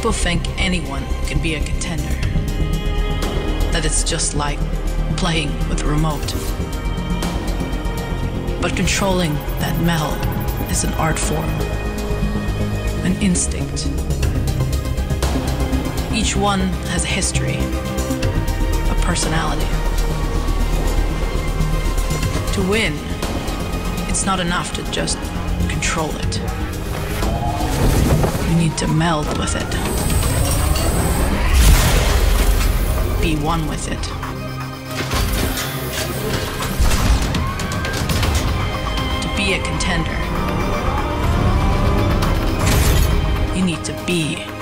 People think anyone can be a contender, that it's just like playing with a remote. But controlling that metal is an art form, an instinct. Each one has a history, a personality. To win, it's not enough to just control it. You need to meld with it. Be one with it. To be a contender, you need to be